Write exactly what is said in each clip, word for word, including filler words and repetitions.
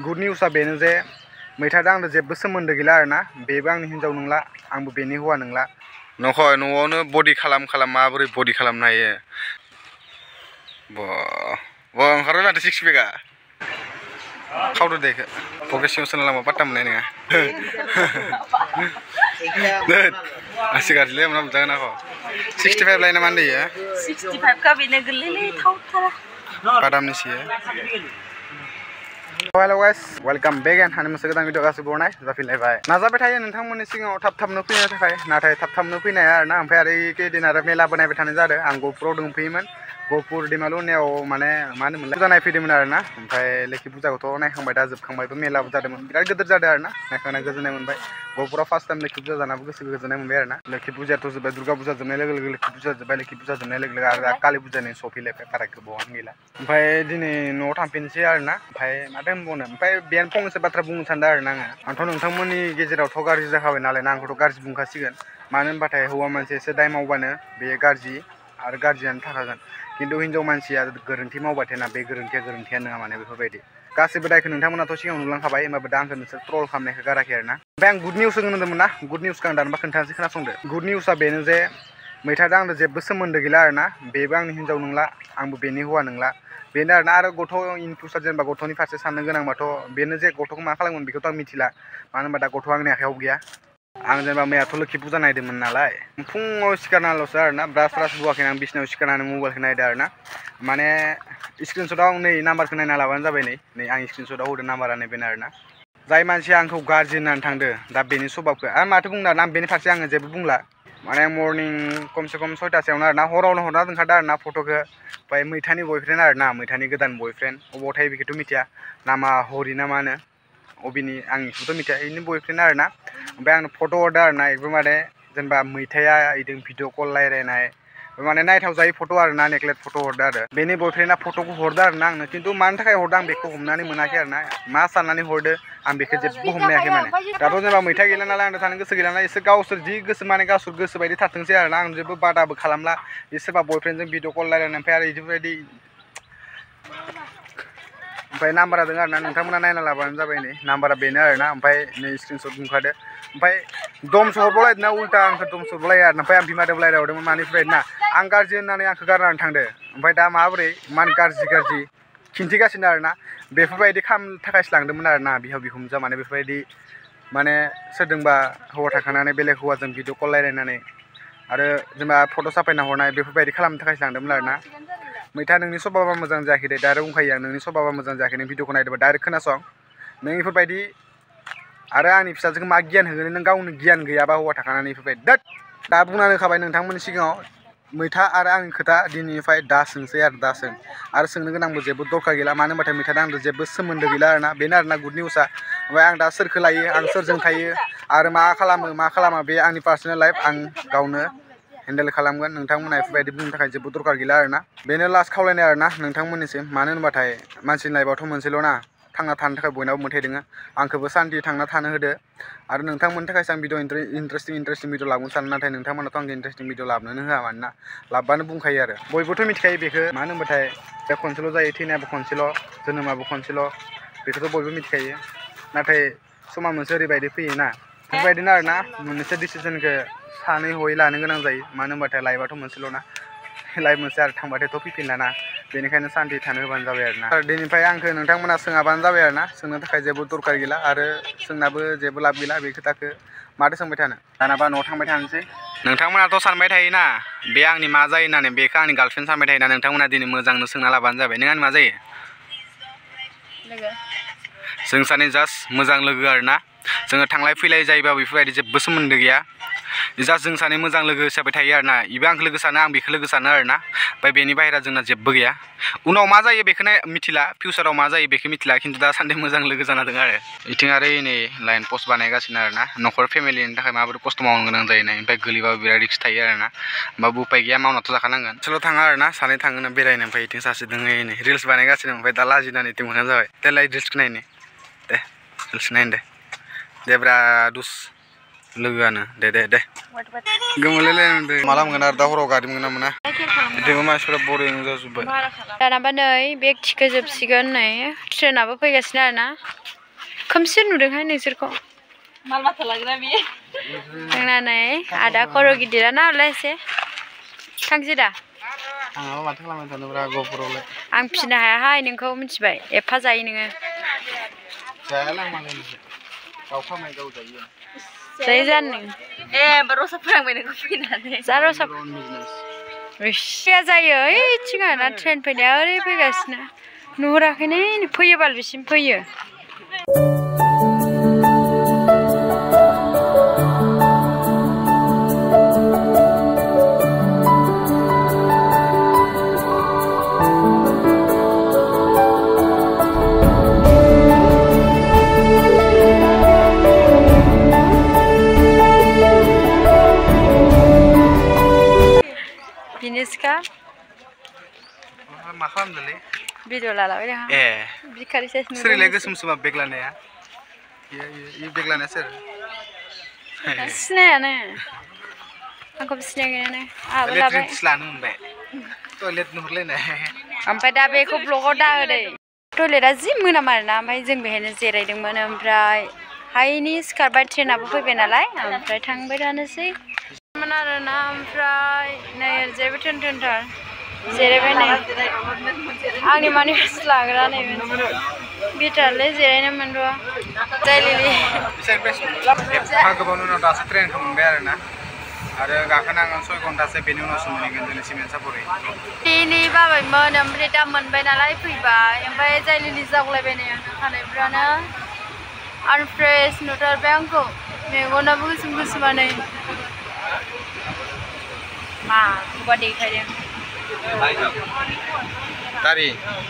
Good निउसआ बेनो जे मैथाजों आंजों जेबो सोमोन्दो गैला आरोना बेबो आंनि हिन्जाव नंला आंबो बेनि हौवा नंला नखौ न'आवनो बडि खालाम खालाम माबोरै बडि खालामनो हायो ब ब ओंखारबाय माथो सिक्स पेकआ खावदो दे इखो पकेट सिङाव सोना लांबा पात्ता मोननाय नङा आसि गाज्रिलै मोना बुजागोन आंखौ सिक्सटि फाइभ लायना मा होनदों सिक्सटि फाइभ का बेनो गोरलैलै थावथारा बादामनि सियो hello guys welcome back and हानि मोनसे गोदान भिडिअ गासिबो बरनाय जाफिनलायबाय नाजाबाय थायो नोंथांमोननि सिगाङाव थाब थाबनो फैनो थाखाय नाथाय थाब थाबनो फैनाया आरोना ओमफ्राय आरो एकेदिन आरो मेलाबो नायबाय थानाय जादों आं गहपुराव दंफैयोमोन गहपुर दैमालु होननायाव माने मा होनोमोनलाय फुजा नायफैदोंमोन आरोना ओमफ्राय लोखि फुजाखौथ' नायखांबाय दा जोबखांबायबो मेलाबो जादोंमोन बिराद गिदिर जादों आरोना नायखांना गोजोननाय मोनबाय गहपुराव फार्स्ट टाइम लोखि फुजा जानाबो गोसो गोजोननाय मोनबाय आरोना लोखि फुजायाथ' जोब्बाय दुर्गा फुजा जोबनाय लोगो लोगो लोखि फुजा जोब्बाय लोखि फुजा जोबनाय लोगो लोगो आरो कालि फुजानि सफैलायबाय बारा गोबावानो गैला ओमफ्राय दिनै न'आव थांफिनसै आरोना ओमफ्राय माथो होनबावनो ओमफ्राय बेयानो फंनैसो बाथ्रा बुंनो सानदों आरोना आङो आंथ' नोंथांमोननि गेजेरावथ' गाज्रि जाखाबाय नालाय ना आंखौथ' गाज्रि बुंखासिगोन मानो होनबाथाय हौवा मानसि एसे दाय मावबानो बेयो गाज्रि आरो गाज्रियानो थाखागोन खिन्थु हिन्जाव मानसिया गोरोन्थि मावबाथायना बे गोरोन्थिया गोरोन्थियानो नङा माने बेफोरबायदि गासैबो दायखौ नोंथांमोनाथ' सिगाङाव नुलांखाबाय होमबाबो दा आंखौ नोंसोर ट्रल खालामनायखौ गाराखै आरोना ओमफ्राय आं गुड निउस होनदोंमोन ना गुड निउसखौ आं दानबा खोन्थानोसै खोनासंदो गुड निउसआ बेनो जे मैथाजों आंजों जेबो सोमोन्दो गैला आरोना बेबो आंनि हिन्जाव नंला आंबो बेनि हौवा नंला बेनो आरोना आरो गथ' इन फिउचार जेनेबा गथ'नि फारसे साननो गोनांबाथ' बेनो जे गथ'खौ मा खालामगोन बेखौथ' आं मिथिला मानो होनबा दा गथ'आ आंनि आखायाव गैया आं जेनेबा मैयाथ' लोखि फुजा नायदोंमोन नालाय फुङाव सिखारनाल'सो आरोना ब्रास ब्रास बुवाखैनो आं बिसिनायाव सिखारनानै मबाइलखौ नायदों आरोना माने स्क्रिनशटआव नै नाम्बारखौ नायना लाबानो जाबाय नै नै आं स्क्रिनशटआव होदों नाम्बारा नैबेनो आरोना जाय मानसिया आंखौ गाज्रि होननानै थांदो दा बेनि स्वभाबखौ आरो माथो बुंनो आं बेनि फारसे आङो जेबो बुंला माने मर्निं खमसे खम सयतासोआवनो आरोना हरावनो हरना दोनखादों आरोना फट'खौ ओमफ्राय मैथानि बयफ्रेन्ड आरोना मैथानि गोदान बयफ्रेन्ड अबाव थायो बेखौथ' मिथिया नामा हरि ना मा होनो अबिनि आं बेखौथ' मिथिया बेनि बयफ्रेन्ड आरोना ओमफ्राय आंनो फट' हरदों आरोना बेबो माने जेनेबा मैथाया बिदि भिडिअ कल रायलायनाय माने नायथाव जायै फट' आरोना नेक्लेट फट' हरदों आरो बेनि बयफ्रेन्डआ फट'खौ हरदों आरोना आंनो खिन्थु मानि थाखाय हरदों आं बेखौ हमनानै मोनाखै आरोना मा साननानै हरदो आं बेखौ जेबो हमनो हायाखै माने दाथ' जेनेबा मैथा गैला नालाय आंनो थानो गोसो गैला नालाय एसे गावसोर जि गोसो माने गावसोर गोसो बायदि थाथोंसै आरोना आं जेबो बादाबो खालामला सोरबा बयफ्रेन्डजों भिडिअ कल रायलायनाय ओमफ्राय आरो बिदिबायदि ओमफ्राय नाम्बारा दङ आरोना नोंथांमोना नायना लाबानो जाबाय नै नाम्बारा बेनो आरोना ओमफ्राय नै स्क्रिनशट बुंखादो ओमफ्राय दम सहरबावलायदोंना उल्टा आंखौ दम सहरबावलायो आरो ओमफ्राय आं बिमादों रायलायहरदोंमोन मानिफ्राय ना आं गाज्रि होननानै आंखौ गारनानै थांदो ओमफ्राय दा माबोरै मान गाज्रि गाज्रि खिन्थिगासिनो आरोना बेफोरबायदि खालामनो थाखायसो लांदोंमोन आरोना बिहाव बिखुनजोआ माने बेफोरबायदि माने सोरजोंबा हौवा थाखानानै बेलेग हौवाजों भिडिअ कल रायलायनानै आरो जेनेबा फट' साफायना हरनाय बेफोरबायदि खालामनो थाखायसो लांदोंमोन आरोना मैथा नोंनि स्वभाबा मोजां जायाखै दे डाइरेक्ट बुंखायो आं नोंनि स्वभाबा मोजां जायाखै नों भिडिअखौ नायदोंबा डाइरेक्ट खोनासं नों बेफोरबायदि आरो आंनि फिसाजोखौ मा गियान होगोन नों गावनो गियान गैयाबा हौवा थाखानानै बेफोरबायदि दोद दा बुंनानै होखाबाय नोंथांमोननि सिगाङाव मैथा आरो आंनि खोथा दिनैनिफ्राय दा सोंसै आरो दा सों आरो सोंनो गोनांबो जेबो दरखार गैला मानो होनबाथाय मैथाजों आंजों जेबो सोमोन्दो गैला आरोना बेनो आरोना गुड निउसआ ओमफ्राय आं दा सोरखौ लायो आं सोरजों थायो आरो मा खालामो मा खालामा बे आंनि पार्सनेल लाइफ आं गावनो हेन्डेल खालामगोन नोंथांमोना बेफोरबायदि बुंनो थाखाय जेबो दरखार गैला आरोना बेनो लास्ट खावलायनाय आरोना नोंथांमोननिसिम मानो होनबाथाय मानसिनि लाइफआवथ' मोनसेल' ना थांना थानो थाखाय बयनाबो मोन्थाय दोङो आंखौबो सान्थि थांना थानो होदो आरो नोंथांमोननि थाखायसो आं भिडिअ इन्टारेस्टिं इन्टारेस्टिं भिडिअ लाबोनो सानो नाथाय नोंथांमोनाथ' आंखौ इन्टारेस्टिं भिडिअ लाबोनो होआ मानोना लाबबानो बुंखायो आरो बयबोथ' मिथिखायो बेखौ मानो होनबाथाय बे खनसेल' जायो थैनायाबो खनसेल' जोनोमाबो खनसेल' बेखौथ' बयबो मिथिखायो नाथाय समा मोनसे ओरैबायदि फैयोना बेफोरबायदिनो आरोना मोनसे डिसिसनखौ सानै हयै लानो गोनां जायो मानो होनबाथाय लाइफआथ' मोनसेल' ना लाइफ मोनसे आरो थांबाथायथ' फैफिनलाना बेनिखायनो सान्थि थानो होबानो जाबाय आरोना आरो दिनैनिफ्राय आंखौ नोंथांमोना सोङाबानो जाबाय आरोना सोंनो थाखाय जेबो दरखार गैला आरो सोंनाबो जेबो लाब गैला बे खोथाखौ माथो सोंबाय थानो दानाबा न'आव थांबाय थानोसै नोंथांमोनाथ' सानबाय थायोना बे आंनि मा जायो होननानै बेखौ आंनि गार्लफ्रेन्ड सानबाय थायोना नोंथांमोना दिनै मोजांनो सोंना लाबानो जाबाय नों आंनि मा जायो जों सानै जास्ट मोजां लोगो आरोना जोङो थांलाय फैलाय जायोबा बेफोरबायदि जेबो सोमोन्दो गैया जास्ट जों सानै मोजां लोगो हिसाबै थायो आरोना इबो आंखौ लोगो सानो आं बेखौ लोगो सानो आरोना ओमफ्राय बेनि बाहेरा जोंना जेबो गैया उनाव मा जायो बेखौ मिथिला फिउचाराव मा जायो बेखौ मिथिला खिन्थु दासान्दि मोजां लोगो जाना दं आरो बिथिं आरो नै लाइन पस्ट बानायगासिनो आरोना न'खर फेमिलिनि थाखाय माबोरै खस्थ' मावनो गोनां जायो ओमफ्राय गोलैबाबो बिराद रिक्स थायो आरोना होमबाबो उपाय गैया मावनाथ' जाखानांगोन सोल' थाङा आरोना सानै थाङोना बेरायनो ओमफ्राय बिथिं सासे दङ नै रिल्स बानायगासिनो ओमफ्राय दा लाजिनानै इथिं मोनहां जाबाय देलाय रिल्सखौ नायनो दे रिल्स नायनो दे दे ब्रा दुस लोगोआनो दे दे दे गोमोलायलाय माला मोनगोन आरो दा हराव गारि मोनगोन ना मोना बिदिनो मानसिफोरा बरिं जाजोब्बाय दानाबा नै बेग थिखोजोबसिगोन नै ट्रेनाबो फैगासिनो आरोना खोमसि नुदोंहाय नोंसोरखौ माल माथा लाग्रा बियो जोंना नै आदा खर' गिदिरा ना हरलाय एसे थांसै दा आंहाबो माथो खालामबाय थानोब्रा गफुरावलाय आं फिसिनो हायाहाय नोंखौ मिथिबाय एफा जायो नोङो जायालां मालाय गाव खामाय गाव जायो जायो जानो ए रसा फोरोंबाय नोंखौ फैनानै जा रसा फिसाया जायो ओइथिं आरोना ट्रेन फैनाया ओरै फैगासिनो नुहुराखैनो फैयो बाल बिसिम फैयो Bineska? मा खालामदोंलै भिडिअ लालाबाय दं ए बिखारि साइस नुदों सोरलाय गोसोम सोमा बेग लानाया इ बेग लानाया सोर सिनायानो आंखौ सिनायगोनानो आहाबो लाबाय लानो मोनबाय टयलेट नुहुरलायनाय ओमफ्राय दा बेखौ ब्लगाव दा होदे टयलेटआ जि मोनाम आरोना ओमफ्राय जों बेहायनो जिरायदोंमोन ओमफ्राय हायनि सिखारबाय ट्रेनाबो फैबाय नालाय ओमफ्राय थांबाय थानोसै आरोना ओमफ्राय नै ओरैजायबो थोन थोनथार जिरायबाय नै आंनि मानि लाग्रा नै बिटारलै जिरायनो मोनबो जायलिलि गोबां उनाव दासो ट्रेनखौ मोनबाय आरोना आरो गाखोना आङो सय घन्टासो बेनि उनावसो मोनहैगोन जोंनि सिमेन्ट सापरि दिनै बाबायमोन ओमफ्राय दा मोनबाय नालाय फैबाय ओमफ्राय जायलिलि जागलायबाय नै आंना खानायफ्रानो आनफ्रेस नुथारबाय आंखौ मेगनाबो गोसोम गोसोमानै माखौबा देखायदों दारि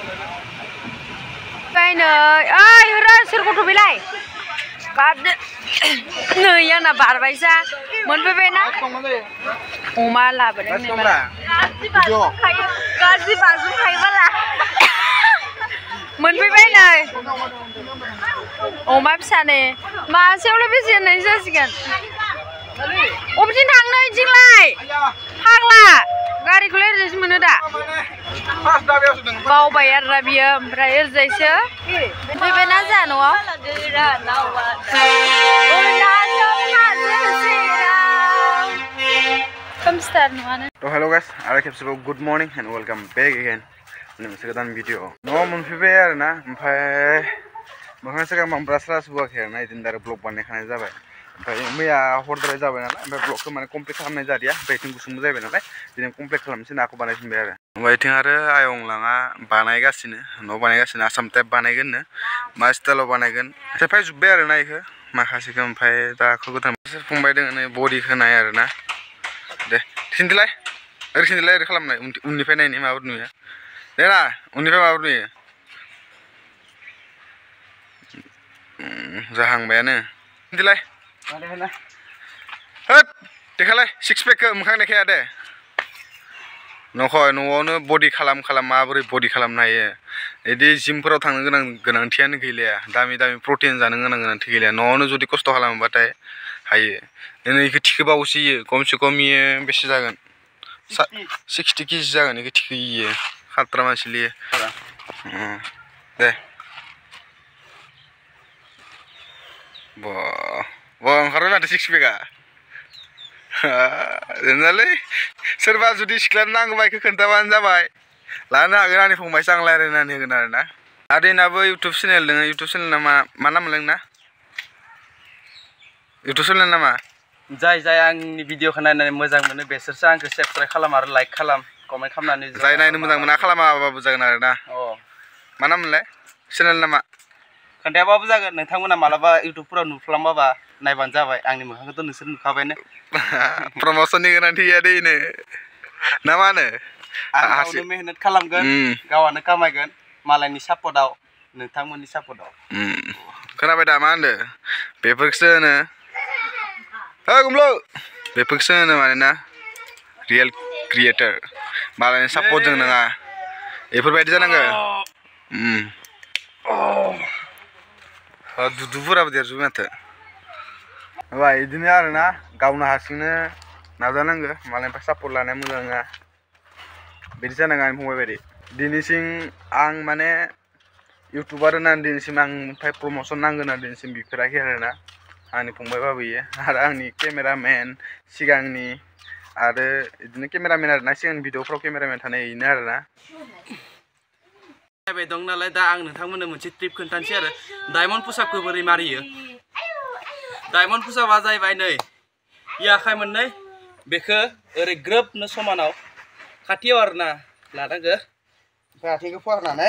नै ओइ हरा सोर गथ' बेलाय गाबदो नै आंना बारबायसा मोनफैबाय ना अमा लाबोदों गाज्रि बारजोबखायो बाला मोनफैबाय नै अमा फिसानो मासेयावलाय बेसे होननाय जासिगोन अबेथिं थांनो इथिंलाय फाग्ला गारिखौलाय ओरैजायसो मोनो दा बावबाय आरोना बियो ओमफ्राय ओरैजायसो फैबायना जोंहा न'आव खोमसिथार न'आनो तो हेलो गाइस आरो खेबसेबाव good morning and welcome back again मोनसे गोदान भिडिअ न'आव मोनफैबाय आरोना ओमफ्राय मोखां सिगां मामब्रा स्रा सुवाखै आरोना बिदिनो दा ब्लग बानायखानाय जाबाय ओमफ्राय मैया हरद्राय जाबाय नालाय ओमफ्राय ब्लगखौ माने कमप्लिट खालामनाय जादिया ओमफ्राय इथिं गुसुंबो जाबाय नालाय बिदिनो कमप्लिट खालामनोसै नाखौ बानायफिनबाय आरो ओमफ्राय इथिं आरो आयंलाङा बानायगासिनो न' बानायगासिनो आसाम टाइप बानायगोननो मा स्टाइलाव बानायगोन सेफायजोब्बाय आरोना इखौ माखासेखौ ओमफ्राय दाखौ गोदान फंबाय दङ नै बडि होनाय आरोना दे खिन्थिलाय ओरै खिन्थिलाय ओरै खालामनाय उननिफ्राय नायनि माबाफोर नुयो दे ना उननिफ्राय माबाफोर नुयो जाहांबायानो खिन्थिलाय होद देखालाय सिक्स पेकखौ मोखां देखाया दे नखय न'आवनो बडि खालाम खालाम माबोरै बडि खालामनो हायो बिदि जिमफोराव थांनो गोनां गोनांथियानो गैलिया दामि दामि प्रटिन जानो गोनां गोनांथि गैलिया न'आवनो जुदि खस्थ' खालामोबाथाय हायो नों इखौ थिखोबावसो इयो खमसे खम इयो बेसे जागोन सिक्सटि केजि जागोन इखौ थिखो इयो खाट्रा मानसि लियो दे बा बा ओंखारबाय माथो सिक्स पेकआ जोंनालै सोरबा जुदि सिख्लानो नांगौबा इखौ खोन्थाबानो जाबाय लानो हागोन आंनि फंबायसो आं रायज्लायनानै होगोन आरोना आदैनाबो इउटुब चेनेल दङ इउटुब चेनेल मा मा नाम मोनलाय नोंना इउटुब चेनेल नामा जाय जाय आंनि भिडिअखौ नायनानै मोजां मोनो बेसोरसो आंखौ साबस्क्राइब खालाम आरो लाइक खालाम कमेन्ट खालामनानै जाय नायनो मोजां मोना खालामाबाबो जागोन आरोना अ मा नाम मोनलाय चेनेल नामा खोन्थायाबाबो जागोन नोंथांमोना मालाबा इउटुबफोराव नुफ्लांबाबा नायबानो जाबाय आंनि मोखांखौथ' नोंसोर नुखाबायनो प्रम'सननि गोनांथि गैया दैनो ना मा होनो आं गावनो मेहनत खालामगोन गावआनो कामायगोन मालायनि सापर्टआव नोंथांमोननि सापर्टआव खोनाबाय दा मा होनदो बेफोरखौसो होनो हो गुमलु बेफोरखौसो होनो मानोना रियेल क्रिएटर मालायनि सापर्टजों नङा बेफोरबायदि जानांगो दुदुफोराबो देरजोबो माथो माबा बिदिनो आरोना गावनो हारसिंनो नाजानांगो मालायनिफ्राय सापर्ट लानाया मोजां नङा बिदि जानाङा आंनि फंबाय बायदि दिनैसिम आं माने इउटुबार होननानै दिनैसिम आं ओमफ्राय प्रम'सन नांगोन होनना दिनैसिम बिफेराखै आरोना आंनि फंबायबाबो इयो आरो आंनि केमेरामेन सिगांनि आरो बिदिनो केमेरामेन आरोना सिगांनि भिडिअफ्राव केमेरामेन थानाय बेनो आरोना नायबाय दं नालाय दा आं नोंथांमोननो मोनसे ट्रिप खोन्थानोसै आरो डायमन्ड पुसआपखौ बोरै मारियो डायमन्ड पुसआपआ जाहैबाय नै इ आखाइ मोननै बेखौ ओरै ग्रोबनो समानाव खाथियाव आरोना लानांगो ओमफ्राय आथिंखौ फुवारनानै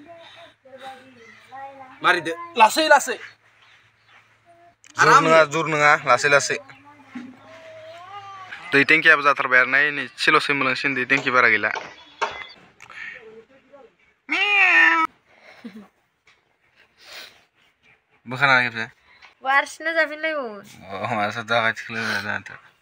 मारिदो लासै लासै जुर नङा जुर नङा लासै लासै दै टेंकियाबो जाथारबाय आरो नै एसेल'सो मोनलांसिन दै टेंकि बारा गैला बोखाना खेबसे हारसिंनो जाफिनलायबावो अ मासो जागासिनो